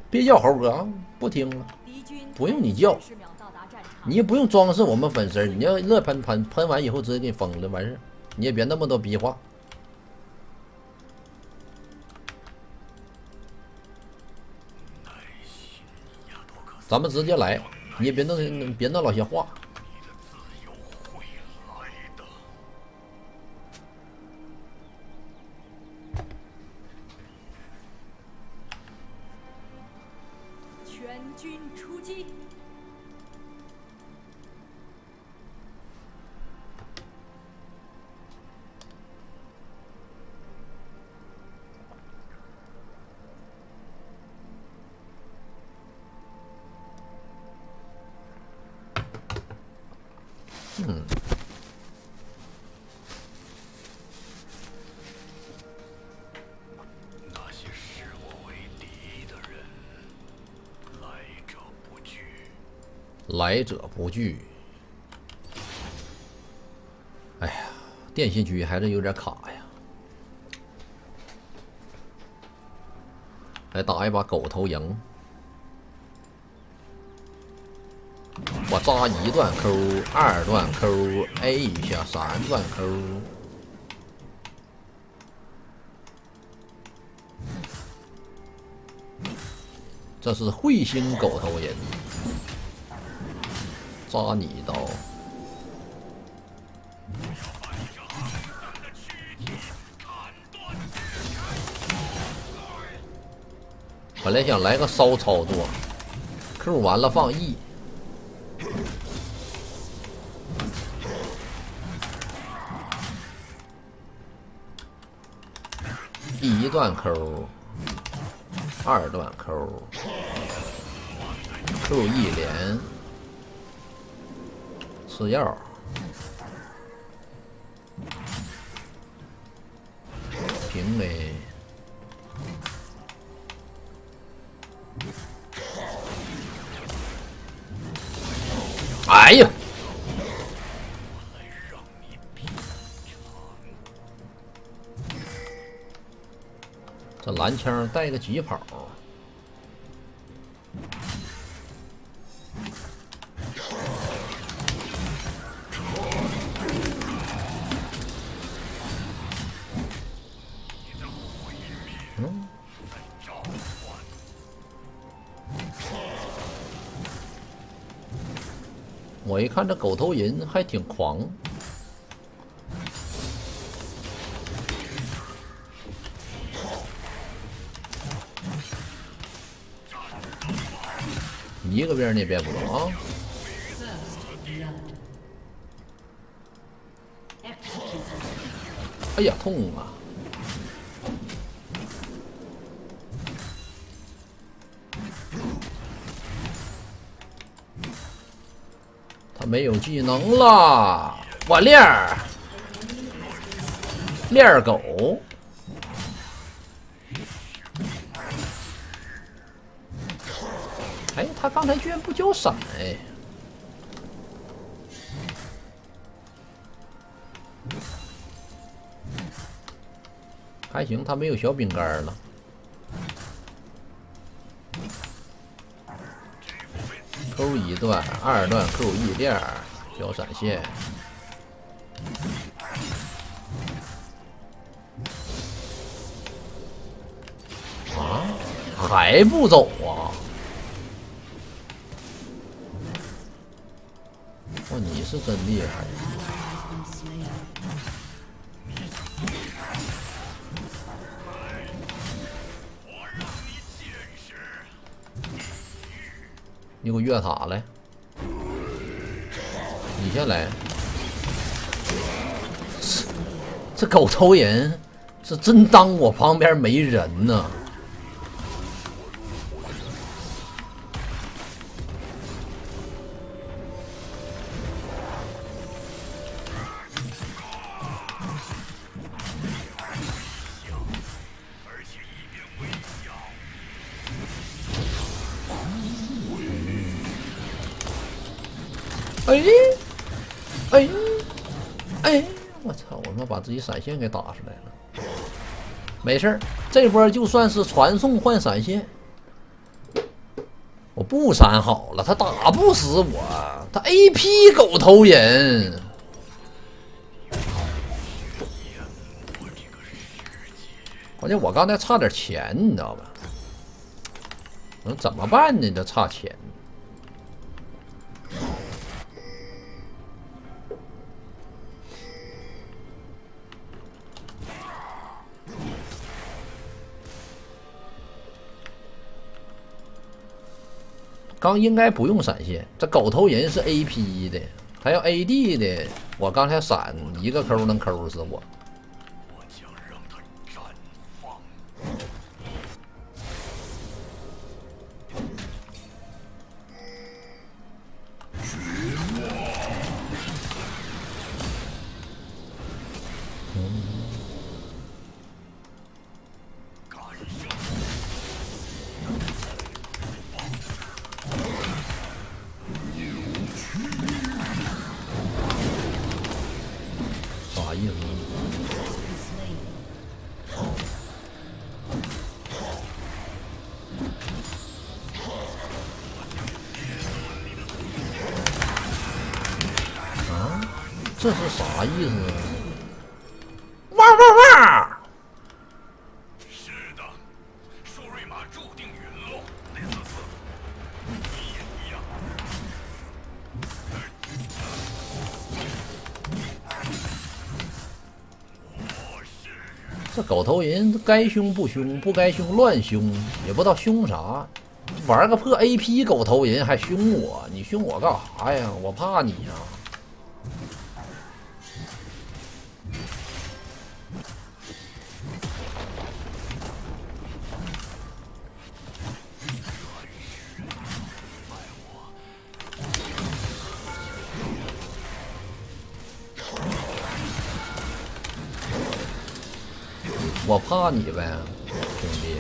别叫猴哥啊，不听了，不用你叫，你也不用装饰我们粉丝，你要热喷完以后直接给你封了，完事你也别那么多逼话。咱们直接来，你也别弄老些话。 全军出击！ 那些视我为敌的人，来者不拒。 来者不拒。哎呀，电信局还是有点卡呀。来打一把狗头营。我扎1段 Q，2段 Q，A 一下3段 Q。这是彗星狗头人，扎你一刀。本来想来个骚操作 ，Q 完了放 E。1段 Q，2段 Q，Q1连吃药，平 A， 哎呀！这蓝枪带个疾跑，我一看这狗头人还挺狂。一个兵你也别补啊！哎呀，痛啊！他没有技能了，我链儿狗。哎，他刚才居然不交闪哎！还行，他没有小饼干了。Q1段，2段 Q1链，小闪现。啊，还不走啊？哇，你是真厉害！你给我越塔来，你先来。这狗头人是真当我旁边没人呢。哎哎哎！我操！我他妈把自己闪现给打出来了。没事儿，这波就算是传送换闪现。 我不删好了，他打不死我，他 AP 狗头人。关键我刚才差点钱，你知道吧？能怎么办呢？这差钱。刚应该不用闪现，这狗头人是 AP 的，还有 AD 的。我刚才闪一个抠能抠死我。 我将让它绽放。 啥意思？啊，这是啥意思啊？哇哇哇！ 是的，舒瑞玛注定陨落，雷斯斯，你也一样。 这狗头人该凶不凶，不该凶乱凶，也不知道凶啥。玩个破 AP 狗头人还凶我，你凶我干啥呀？我怕你呀！我怕你呗，兄弟。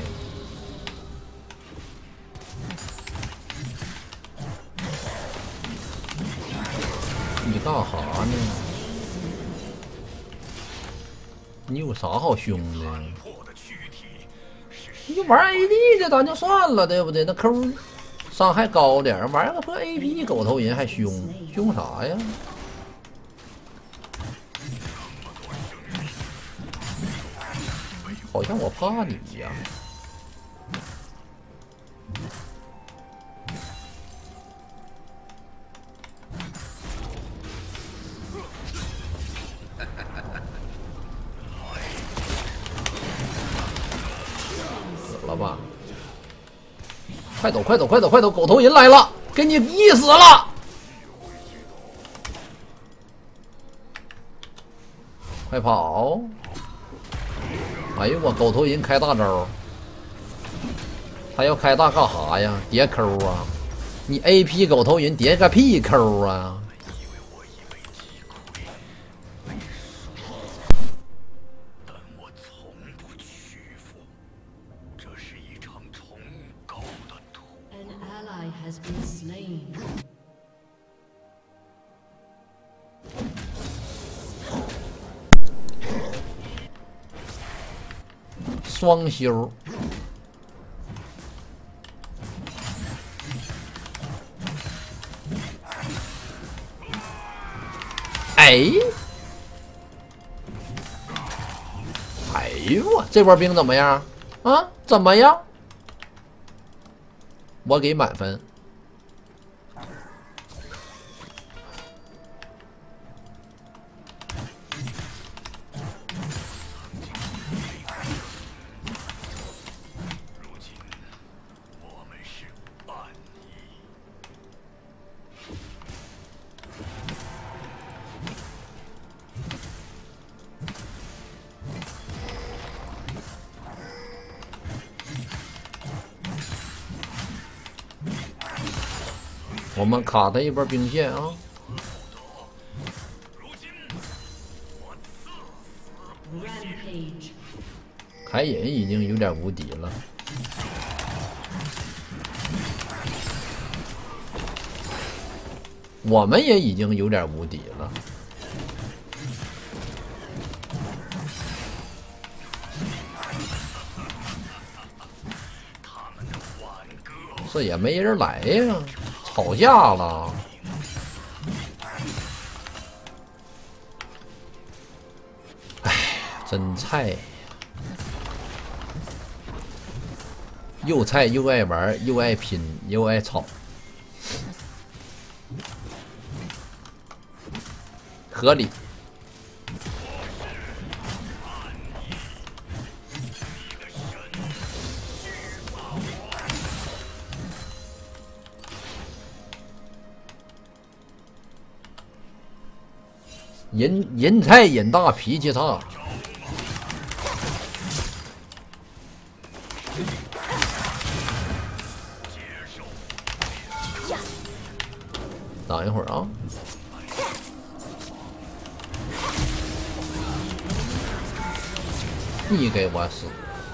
你干啥呢？你有啥好凶的？你玩 AD 的咱就算了，对不对？那抠伤害高点，玩个破 AP 狗头人还凶，凶啥呀？好像我怕你呀。死了吧！快走快走快走快走！狗头人来了，给你熨死了！快跑！哎呦我狗头人开大招，他要开大干啥呀？叠抠啊！你 AP 狗头人叠个屁抠啊！ 但我从不屈服，这是一场崇高的图。 An ally has been slain. 双修，哎，哎呦我这波兵怎么样啊？怎么样？我给满分。 如今我们是暗翼。 我们卡他一波兵线啊！ 如今我赐死不谢。 Rampage. 凯隐已经有点无敌了。我们也已经有点无敌了。 这也没人来呀，吵架了。哎，真菜，又菜又爱玩，又爱拼，又爱吵，合理。人菜瘾大，脾气差。等一会儿啊！你给我死！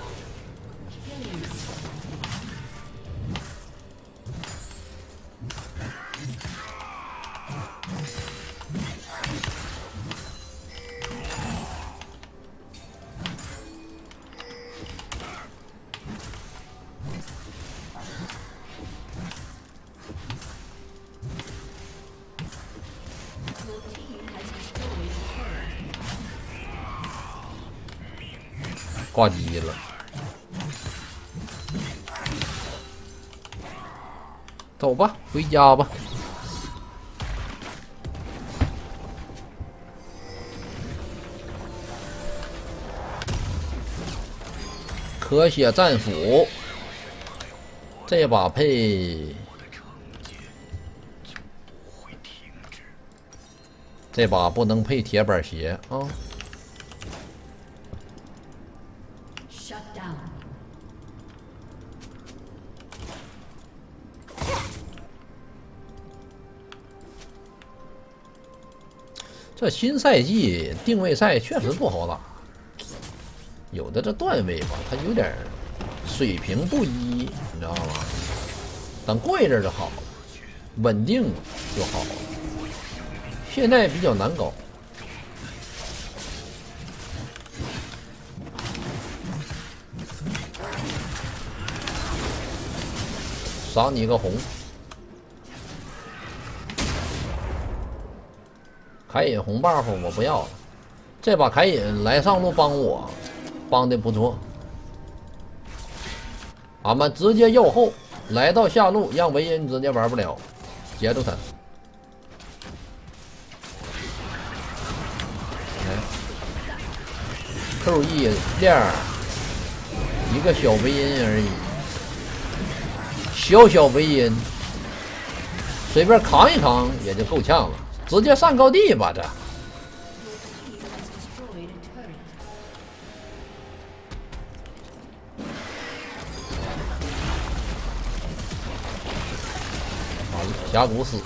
挂机了，走吧，回家吧。咳血战斧，这把配，这把不能配铁板鞋啊。这新赛季定位赛确实不好打，有的这段位吧，它有点水平不一，你知道吗？等过一阵就好了，稳定就好了。现在比较难搞。赏你个红。凯隐红 buff 我不要了，这把凯隐来上路帮我，帮的不错。俺们直接要后，来到下路，让维恩直接玩不了，截住他。QE 链一个小维恩而已，小维恩，随便扛一扛也就够呛了。直接上高地吧，这。完了，峡谷死了。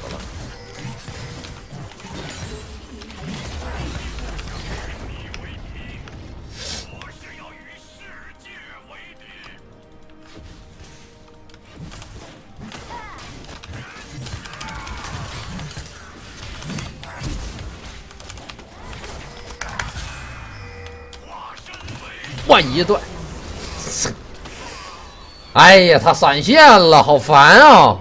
我一段，哎呀，他闪现了，好烦啊！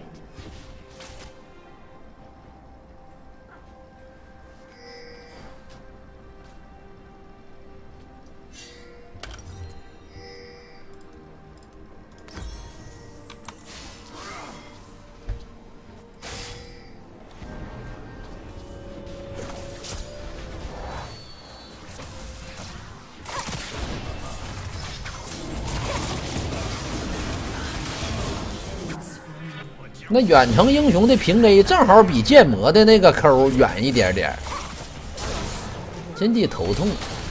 那远程英雄的平 A 正好比剑魔的那个抠远一点点，真的头痛。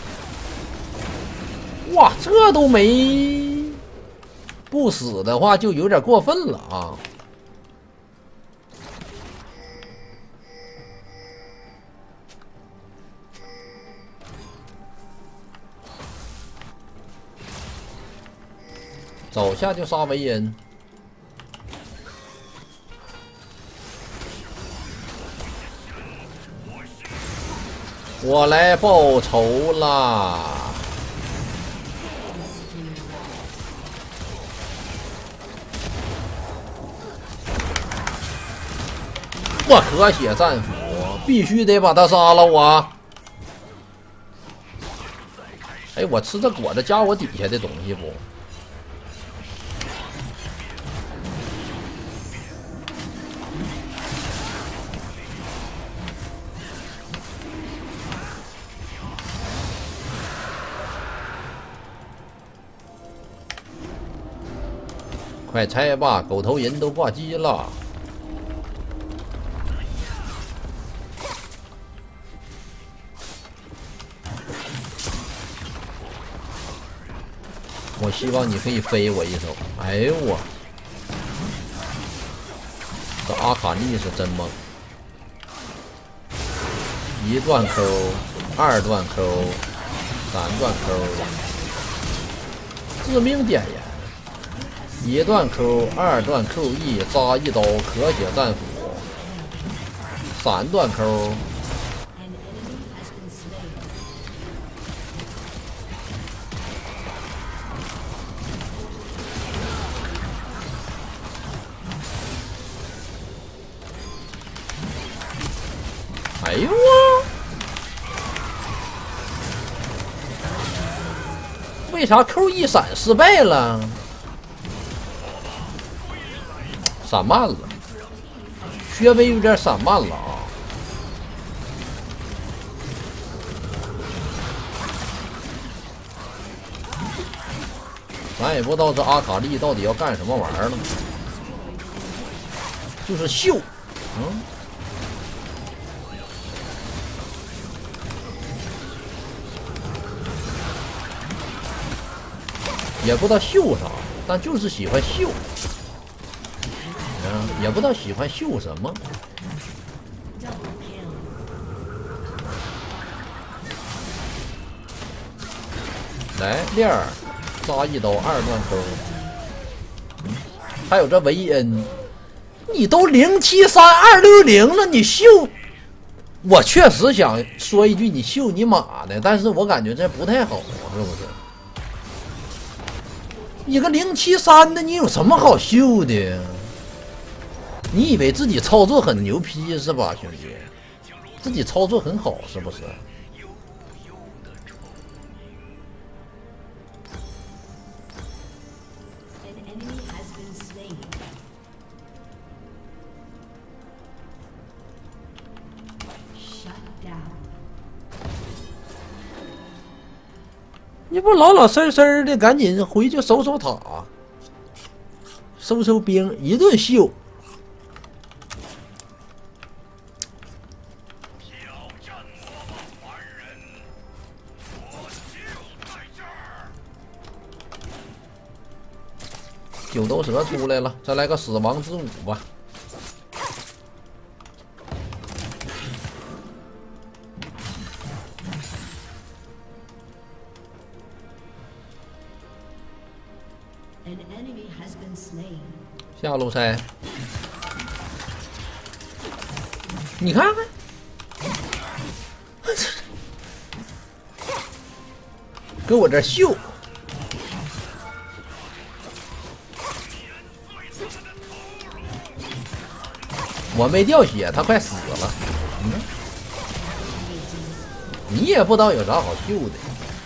哇，这都没不死的话，就有点过分了啊！走下就杀维恩。我来报仇啦！ 我和血战斧，必须得把他杀了我！哎，我吃这果子加我底下的东西不？快拆吧，狗头人都挂机了。我希望你可以飞我一手。哎呦我，这阿卡丽是真猛！一段 Q， 二段 Q， 三段 Q， 致命点烟。一段 Q， 二段 QE， 扎一刀，咳血战斧，三段 Q。哎呦啊！为啥 QE 闪失败了？闪慢了，稍微有点闪慢了啊！咱也不知道这阿卡丽到底要干什么玩意儿了，就是秀，也不知道秀啥，但就是喜欢秀。也不知道喜欢秀什么。来链儿，扎一刀，二段钩。还有这维恩，你都073-260了，你秀？我确实想说一句，你秀你妈的！但是我感觉这不太好，是不是？你个073的，你有什么好秀的？你以为自己操作很牛批是吧，兄弟？自己操作很好是不是？你不老老实实的，赶紧回去守守塔，收收兵，一顿秀。九头蛇出来了，再来个死亡之舞吧。下路拆，你看看，给我这秀。我没掉血，他快死了。你也不知道有啥好秀的。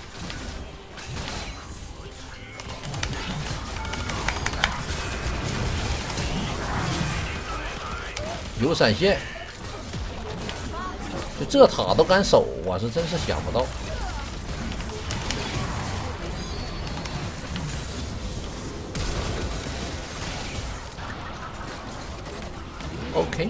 有闪现，就这塔都敢守，我是真是想不到。OK，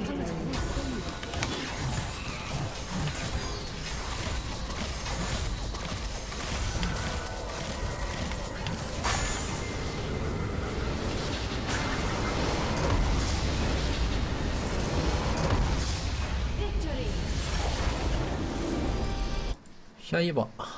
下一把。